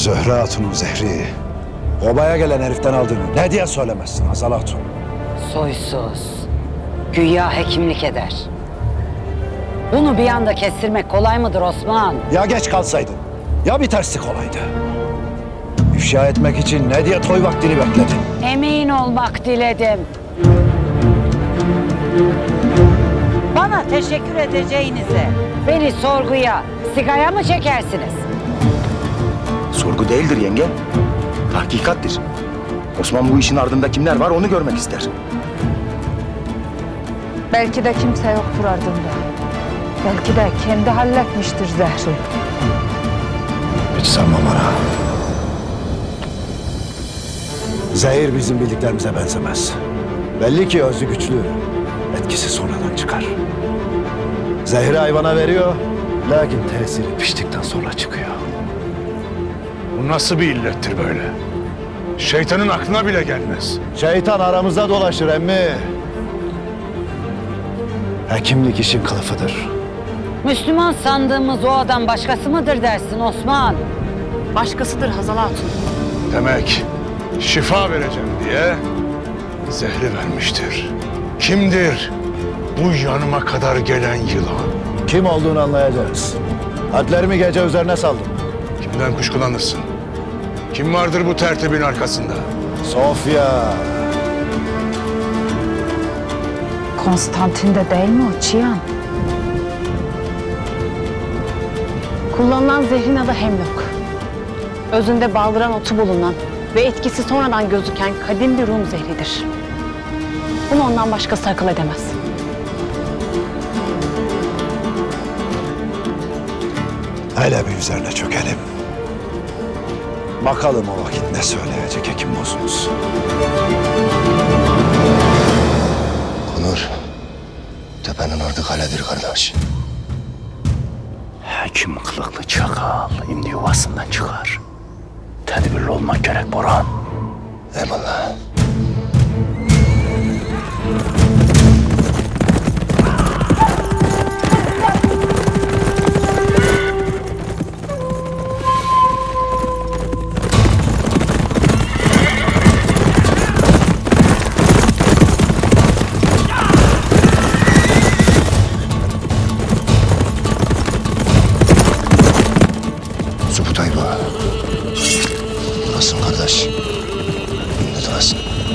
Zöhre Hatun'un zehri obaya gelen heriften aldığını ne diye söylemezsin Hazal Hatun? Soysuz, güya hekimlik eder. Bunu bir anda kestirmek kolay mıdır Osman? Ya geç kalsaydın, ya bir terslik olaydı. İfşa etmek için ne diye toy vaktini bekledin? Emin olmak diledim. Bana teşekkür edeceğinize beni sorguya, sigaya mı çekersiniz? Sorgu değildir yenge. Hakikattir. Osman bu işin ardında kimler var onu görmek ister. Belki de kimse yoktur ardında. Belki de kendi halletmiştir zehri. Hiç sanmam ana. Zehir bizim bildiklerimize benzemez. Belli ki özü güçlü, etkisi sonradan çıkar. Zehri hayvana veriyor, lakin tesiri piştikten sonra çıkıyor. Bu nasıl bir illettir böyle? Şeytanın aklına bile gelmez. Şeytan aramızda dolaşır emmi. Hekimlik işin kılıfıdır. Müslüman sandığımız o adam başkası mıdır dersin Osman? Başkasıdır Hazal Hatun. Demek şifa vereceğim diye zehri vermiştir. Kimdir bu yanıma kadar gelen yılan? Kim olduğunu anlayacağız. Hadlerimi gece üzerine saldım. Kimden kuşkulanırsın? Kim vardır bu tertibin arkasında? Sofya. Konstantin'de değil mi o Çiyan? Kullanılan zehrin adı Hemlock. Özünde baldıran otu bulunan ve etkisi sonradan gözüken kadim bir Rum zehridir. Bunu ondan başkası akıl edemez. Hele bir üzerine çökelim. Bakalım o vakit ne söyleyecek hekim bozumuz. Konur. Tepenin ardı kaledir kardeş. Hekim kılıklı çakal şimdi yuvasından çıkar. Tedbirli olmak gerek Boran. Eyvallah. Subutay bu. Durasın kardeş. Şimdi durasın.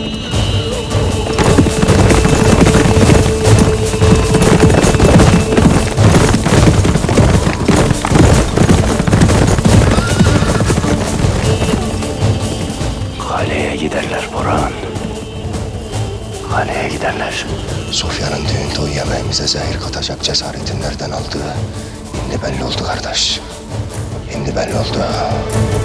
Kaleye giderler Boran. Kaleye giderler. Sofya'nın düğünde o yemeğimize zehir katacak cesaretin nereden aldığı şimdi belli oldu kardeş. Şimdi belli oldu.